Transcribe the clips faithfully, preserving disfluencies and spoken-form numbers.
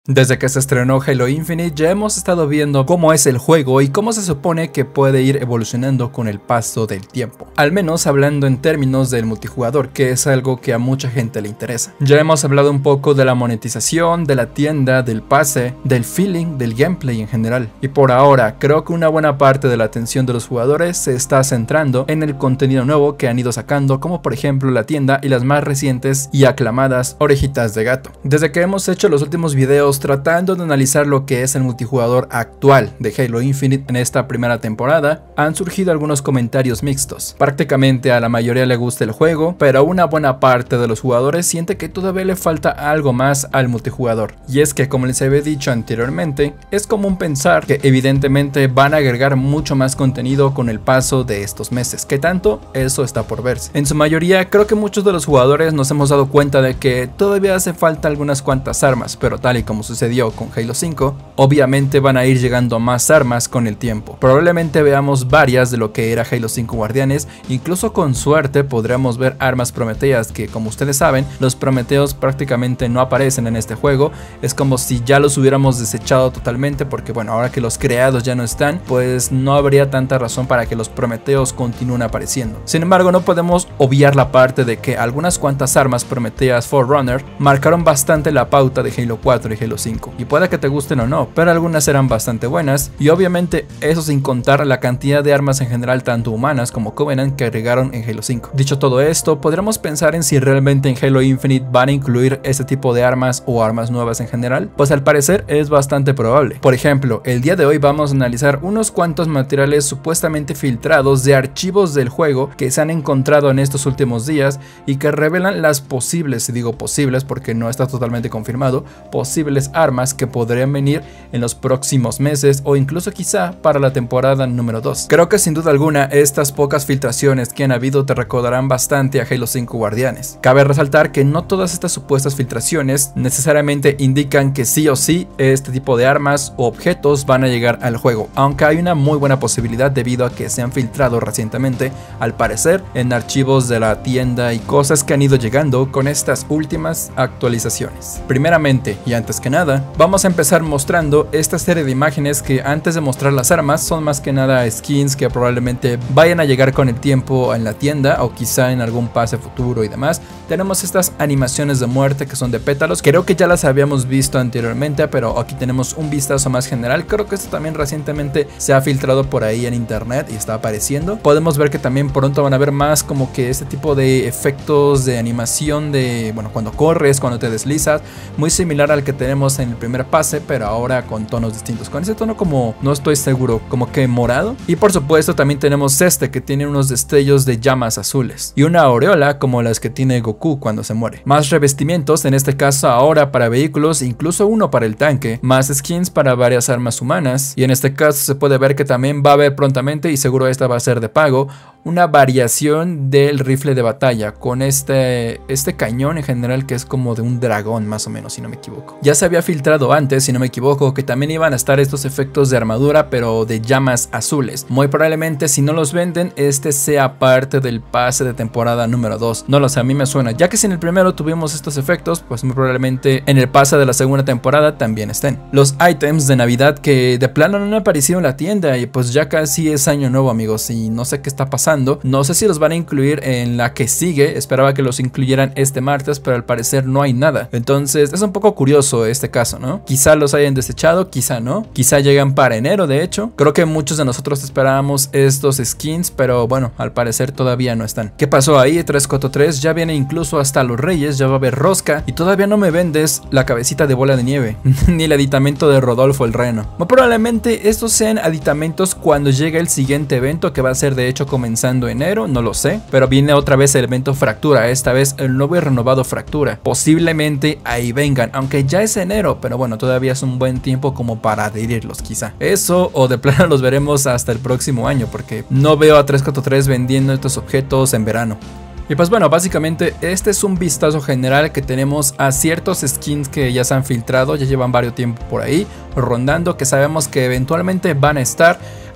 Desde que se estrenó Halo Infinite ya hemos estado viendo cómo es el juego y cómo se supone que puede ir evolucionando con el paso del tiempo. Al menos hablando en términos del multijugador, que es algo que a mucha gente le interesa. Ya hemos hablado un poco de la monetización, de la tienda, del pase, del feeling, del gameplay en general. Y por ahora creo que una buena parte de la atención de los jugadores se está centrando en el contenido nuevo que han ido sacando, como por ejemplo la tienda y las más recientes y aclamadas orejitas de gato. Desde que hemos hecho los últimos videos tratando de analizar lo que es el multijugador actual de Halo Infinite en esta primera temporada, han surgido algunos comentarios mixtos. Prácticamente a la mayoría le gusta el juego, pero una buena parte de los jugadores siente que todavía le falta algo más al multijugador. Y es que, como les había dicho anteriormente, es común pensar que evidentemente van a agregar mucho más contenido con el paso de estos meses. ¿Qué tanto? Eso está por verse. En su mayoría creo que muchos de los jugadores nos hemos dado cuenta de que todavía hace falta algunas cuantas armas, pero tal y como sucedió con Halo cinco, obviamente van a ir llegando más armas con el tiempo. Probablemente veamos varias de lo que era Halo cinco Guardianes, incluso con suerte podremos ver armas prometeas que, como ustedes saben, los prometeos prácticamente no aparecen en este juego. Es como si ya los hubiéramos desechado totalmente, porque bueno, ahora que los creados ya no están, pues no habría tanta razón para que los prometeos continúen apareciendo. Sin embargo, no podemos obviar la parte de que algunas cuantas armas prometeas Forerunner marcaron bastante la pauta de Halo cuatro y Halo cinco, y puede que te gusten o no, pero algunas eran bastante buenas, y obviamente eso sin contar la cantidad de armas en general tanto humanas como Covenant que agregaron en Halo cinco. Dicho todo esto, podremos pensar en si realmente en Halo Infinite van a incluir este tipo de armas o armas nuevas en general, pues al parecer es bastante probable. Por ejemplo, el día de hoy vamos a analizar unos cuantos materiales supuestamente filtrados de archivos del juego que se han encontrado en estos últimos días y que revelan las posibles, y digo posibles porque no está totalmente confirmado, posibles armas que podrían venir en los próximos meses o incluso quizá para la temporada número dos. Creo que sin duda alguna estas pocas filtraciones que han habido te recordarán bastante a Halo cinco Guardianes. Cabe resaltar que no todas estas supuestas filtraciones necesariamente indican que sí o sí este tipo de armas o objetos van a llegar al juego, aunque hay una muy buena posibilidad debido a que se han filtrado recientemente, al parecer, en archivos de la tienda y cosas que han ido llegando con estas últimas actualizaciones. Primeramente y antes que nada, vamos a empezar mostrando esta serie de imágenes que, antes de mostrar las armas, son más que nada skins que probablemente vayan a llegar con el tiempo en la tienda o quizá en algún pase futuro y demás. Tenemos estas animaciones de muerte que son de pétalos, creo que ya las habíamos visto anteriormente, pero aquí tenemos un vistazo más general. Creo que esto también recientemente se ha filtrado por ahí en internet y está apareciendo. Podemos ver que también pronto van a ver más como que este tipo de efectos de animación de, bueno, cuando corres, cuando te deslizas, muy similar al que tenemos en el primer pase, pero ahora con tonos distintos, con ese tono como, no estoy seguro, como que morado. Y por supuesto también tenemos este que tiene unos destellos de llamas azules y una aureola como las que tiene Goku cuando se muere. Más revestimientos, en este caso ahora para vehículos, incluso uno para el tanque, más skins para varias armas humanas, y en este caso se puede ver que también va a haber prontamente, y seguro esta va a ser de pago, una variación del rifle de batalla con este, este cañón en general que es como de un dragón más o menos, si no me equivoco. Ya se había filtrado antes, si no me equivoco, que también iban a estar estos efectos de armadura pero de llamas azules. Muy probablemente, si no los venden, este sea parte del pase de temporada número dos. No lo sé, a mí me suena, ya que si en el primero tuvimos estos efectos, pues muy probablemente en el pase de la segunda temporada también estén. Los ítems de Navidad que de plano no han aparecido en la tienda, y pues ya casi es año nuevo, amigos, y no sé qué está pasando. No sé si los van a incluir en la que sigue, esperaba que los incluyeran este martes, pero al parecer no hay nada. Entonces es un poco curioso este caso, ¿no? Quizá los hayan desechado, quizá no, quizá llegan para enero. De hecho, creo que muchos de nosotros esperábamos estos skins, pero bueno, al parecer todavía no están. ¿Qué pasó ahí? tres cuatro tres ya viene incluso hasta los Reyes, ya va a haber rosca, y todavía no me vendes la cabecita de bola de nieve ni el aditamento de Rodolfo el Reno. Muy probablemente estos sean aditamentos cuando llegue el siguiente evento, que va a ser de hecho comenzando enero, no lo sé, pero viene otra vez el evento Fractura, esta vez el nuevo y renovado Fractura. Posiblemente ahí vengan, aunque ya es enero, pero bueno, todavía es un buen tiempo como para adherirlos quizá. Eso, o de plano los veremos hasta el próximo año, porque no veo a tres cuatro tres vendiendo estos objetos en verano. Y pues bueno, básicamente este es un vistazo general que tenemos a ciertos skins que ya se han filtrado, ya llevan varios tiempo por ahí rondando, que sabemos que eventualmente van a estar.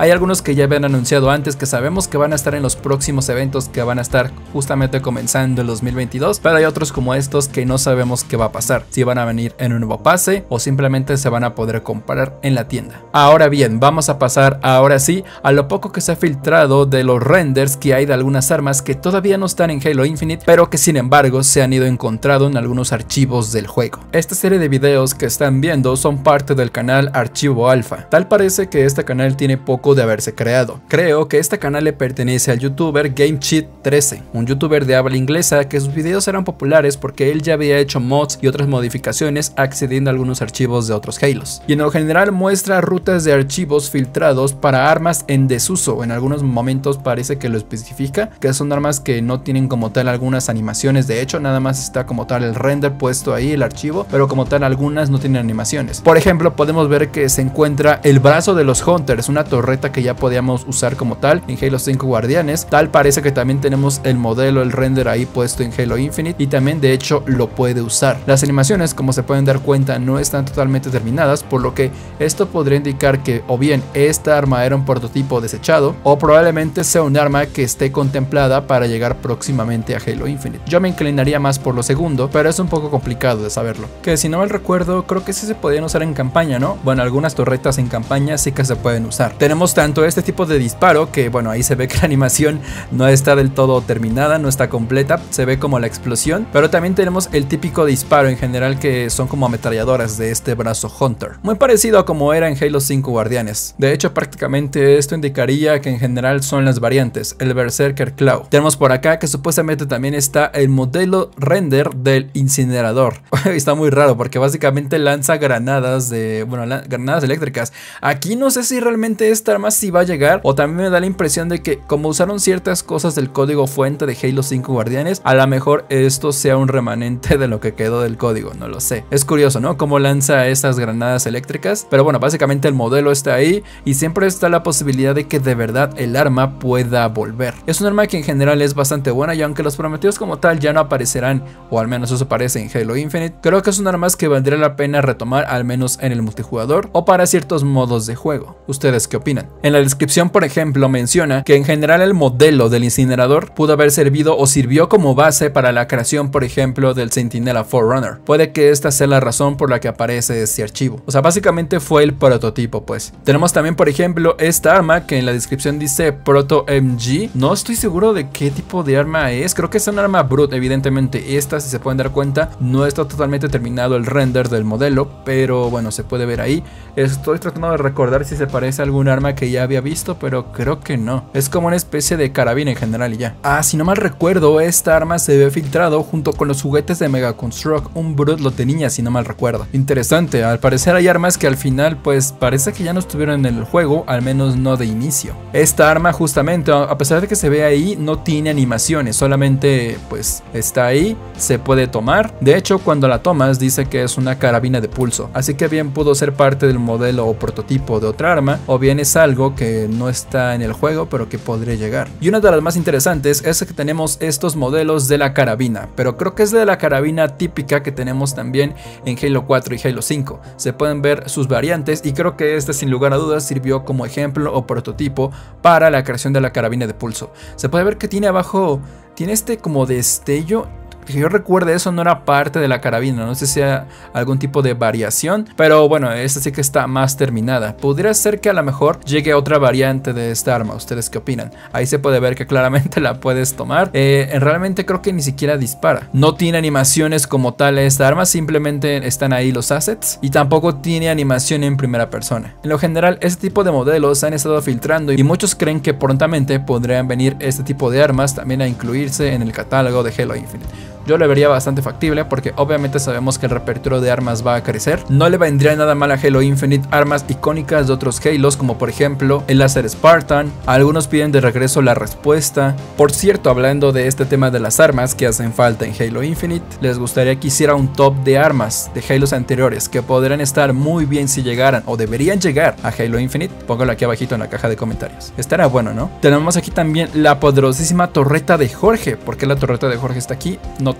Hay algunos que ya habían anunciado antes, que sabemos que van a estar en los próximos eventos que van a estar justamente comenzando el dos mil veintidós, pero hay otros como estos que no sabemos qué va a pasar, si van a venir en un nuevo pase o simplemente se van a poder comprar en la tienda. Ahora bien, vamos a pasar ahora sí a lo poco que se ha filtrado de los renders que hay de algunas armas que todavía no están en Halo Infinite, pero que sin embargo se han ido encontrando en algunos archivos del juego. Esta serie de videos que están viendo son parte del canal Archivo Alpha. Tal parece que este canal tiene poco de haberse creado. Creo que este canal le pertenece al youtuber GameCheat trece, un youtuber de habla inglesa que sus videos eran populares porque él ya había hecho mods y otras modificaciones accediendo a algunos archivos de otros Halos. Y en lo general muestra rutas de archivos filtrados para armas en desuso. En algunos momentos parece que lo especifica, que son armas que no tienen como tal algunas animaciones. De hecho, nada más está como tal el render puesto ahí, el archivo, pero como tal algunas no tienen animaciones. Por ejemplo, podemos ver que se encuentra el brazo de los Hunters, una torreta que ya podíamos usar como tal en Halo cinco Guardianes. Tal parece que también tenemos el modelo, el render ahí puesto en Halo Infinite, y también de hecho lo puede usar. Las animaciones, como se pueden dar cuenta, no están totalmente terminadas, por lo que esto podría indicar que o bien esta arma era un prototipo desechado, o probablemente sea un arma que esté contemplada para llegar próximamente a Halo Infinite. Yo me inclinaría más por lo segundo, pero es un poco complicado de saberlo. Que si no mal recuerdo, creo que sí se podían usar en campaña, ¿no? Bueno, algunas torretas en campaña sí que se pueden usar. Tenemos tanto este tipo de disparo, que bueno, ahí se ve que la animación no está del todo terminada, no está completa, se ve como la explosión, pero también tenemos el típico disparo en general, que son como ametralladoras de este brazo Hunter, muy parecido a como era en Halo cinco Guardianes. De hecho, prácticamente esto indicaría que en general son las variantes, el Berserker Claw. Tenemos por acá que supuestamente también está el modelo render del incinerador. Está muy raro porque básicamente lanza granadas de, bueno, granadas eléctricas. Aquí no sé si realmente esta arma sí va a llegar, o también me da la impresión de que como usaron ciertas cosas del código fuente de Halo cinco Guardianes, a lo mejor esto sea un remanente de lo que quedó del código, no lo sé. Es curioso, ¿no? Cómo lanza esas granadas eléctricas, pero bueno, básicamente el modelo está ahí y siempre está la posibilidad de que de verdad el arma pueda volver. Es un arma que en general es bastante buena, y aunque los prometidos como tal ya no aparecerán, o al menos eso parece en Halo Infinite, creo que es un arma que valdría la pena retomar, al menos en el multijugador o para ciertos modos de juego. ¿Ustedes qué opinan? En la descripción, por ejemplo, menciona que en general el modelo del incinerador pudo haber servido o sirvió como base para la creación, por ejemplo, del Centinela Forerunner. Puede que esta sea la razón por la que aparece este archivo. O sea, básicamente fue el prototipo, pues. Tenemos también, por ejemplo, esta arma que en la descripción dice Proto M G. No estoy seguro de qué tipo de arma es. Creo que es un arma brute, evidentemente. Esta, si se pueden dar cuenta, no está totalmente terminado el render del modelo, pero bueno, se puede ver ahí. Estoy tratando de recordar si se parece a algún arma que ya había visto, pero creo que no. Es como una especie de carabina en general y ya. Ah, si no mal recuerdo, esta arma se ve filtrado junto con los juguetes de Mega Construct. Un brute lo tenía, si no mal recuerdo. Interesante, al parecer hay armas que al final pues parece que ya no estuvieron en el juego, al menos no de inicio. Esta arma justamente, a pesar de que se ve ahí, no tiene animaciones, solamente pues está ahí, se puede tomar. De hecho, cuando la tomas dice que es una carabina de pulso, así que bien pudo ser parte del modelo o prototipo de otra arma, o bien es algo que no está en el juego pero que podría llegar. Y una de las más interesantes es que tenemos estos modelos de la carabina, pero creo que es de la carabina típica que tenemos también en Halo cuatro y Halo cinco. Se pueden ver sus variantes y creo que este sin lugar a dudas sirvió como ejemplo o prototipo para la creación de la carabina de pulso. Se puede ver que tiene abajo, tiene este como destello. Que yo recuerde, eso no era parte de la carabina, no sé si sea algún tipo de variación, pero bueno, esta sí que está más terminada. Podría ser que a lo mejor llegue otra variante de esta arma. ¿Ustedes qué opinan? Ahí se puede ver que claramente la puedes tomar. Eh, realmente creo que ni siquiera dispara. No tiene animaciones como tal esta arma, simplemente están ahí los assets, y tampoco tiene animación en primera persona. En lo general, este tipo de modelos se han estado filtrando y muchos creen que prontamente podrían venir este tipo de armas también a incluirse en el catálogo de Halo Infinite. Yo lo vería bastante factible porque obviamente sabemos que el repertorio de armas va a crecer. No le vendría nada mal a Halo Infinite armas icónicas de otros Halos, como por ejemplo el láser Spartan. Algunos piden de regreso la respuesta. Por cierto, hablando de este tema de las armas que hacen falta en Halo Infinite, les gustaría que hiciera un top de armas de Halos anteriores que podrían estar muy bien si llegaran o deberían llegar a Halo Infinite. Póngalo aquí abajito en la caja de comentarios. Estará bueno, ¿no? Tenemos aquí también la poderosísima torreta de Jorge. ¿Por qué la torreta de Jorge está aquí? No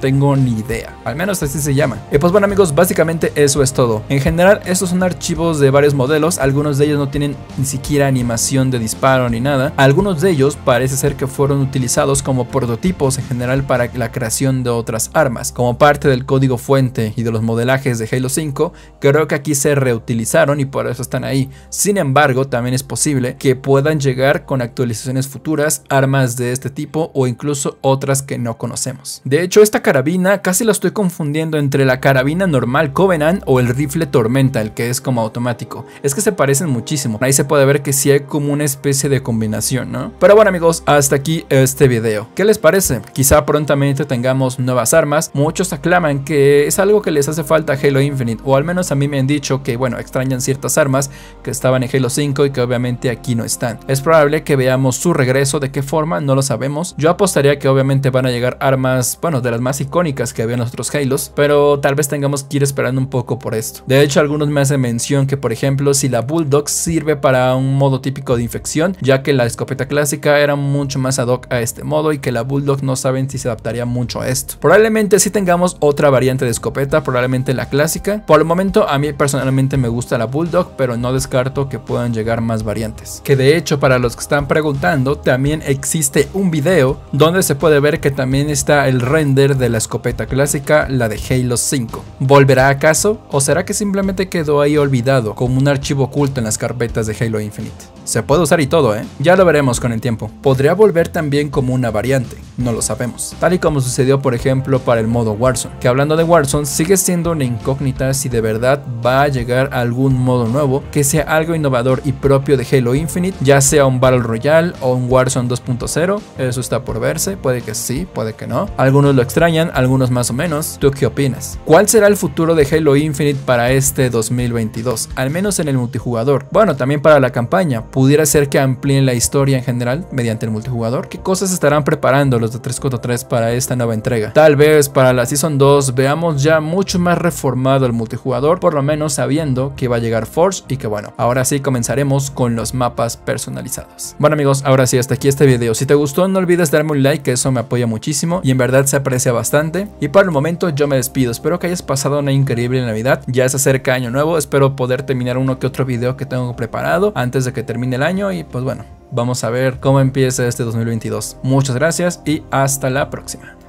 tengo ni idea, al menos así se llama. Y pues bueno amigos, básicamente eso es todo. En general estos son archivos de varios modelos, algunos de ellos no tienen ni siquiera animación de disparo ni nada. Algunos de ellos parece ser que fueron utilizados como prototipos en general para la creación de otras armas, como parte del código fuente y de los modelajes de Halo cinco. Creo que aquí se reutilizaron y por eso están ahí. Sin embargo, también es posible que puedan llegar con actualizaciones futuras armas de este tipo o incluso otras que no conocemos. De hecho, esta carabina casi la estoy confundiendo entre la carabina normal Covenant o el rifle Tormenta, el que es como automático. Es que se parecen muchísimo. Ahí se puede ver que sí hay como una especie de combinación, ¿no? Pero bueno amigos, hasta aquí este video. ¿Qué les parece? Quizá prontamente tengamos nuevas armas. Muchos aclaman que es algo que les hace falta a Halo Infinite, o al menos a mí me han dicho que bueno, extrañan ciertas armas que estaban en Halo cinco y que obviamente aquí no están. Es probable que veamos su regreso. ¿De qué forma? No lo sabemos. Yo apostaría que obviamente van a llegar armas, bueno, de las más icónicas que había en los otros Halos, pero tal vez tengamos que ir esperando un poco por esto. De hecho, algunos me hacen mención que, por ejemplo, si la Bulldog sirve para un modo típico de infección, ya que la escopeta clásica era mucho más ad hoc a este modo y que la Bulldog no saben si se adaptaría mucho a esto. Probablemente sí tengamos otra variante de escopeta, probablemente la clásica. Por el momento a mí personalmente me gusta la Bulldog, pero no descarto que puedan llegar más variantes. Que de hecho, para los que están preguntando, también existe un video donde se puede ver que también está el render de la escopeta clásica, la de Halo cinco. ¿Volverá acaso? ¿O será que simplemente quedó ahí olvidado como un archivo oculto en las carpetas de Halo Infinite? Se puede usar y todo, ¿eh? Ya lo veremos con el tiempo. Podría volver también como una variante, no lo sabemos. Tal y como sucedió por ejemplo para el modo Warzone, que hablando de Warzone sigue siendo una incógnita si de verdad va a llegar algún modo nuevo que sea algo innovador y propio de Halo Infinite, ya sea un Battle Royale o un Warzone dos punto cero. Eso está por verse, puede que sí, puede que no. Algunos lo extrañan, algunos más o menos. ¿Tú qué opinas? ¿Cuál será el futuro de Halo Infinite para este dos mil veintidós? Al menos en el multijugador. Bueno, también para la campaña. ¿Pudiera ser que amplíen la historia en general mediante el multijugador? ¿Qué cosas estarán preparando los de tres cuatro tres para esta nueva entrega? Tal vez para la Season dos veamos ya mucho más reformado el multijugador, por lo menos sabiendo que va a llegar Forge y que bueno, ahora sí comenzaremos con los mapas personalizados. Bueno amigos, ahora sí, hasta aquí este video. Si te gustó, no olvides darme un like, que eso me apoya muchísimo y en verdad se aprecia bastante. Y por el momento yo me despido. Espero que hayas pasado una increíble Navidad. Ya se acerca año nuevo. Espero poder terminar uno que otro video que tengo preparado antes de que termine el año. Y pues bueno, vamos a ver cómo empieza este dos mil veintidós. Muchas gracias y hasta la próxima.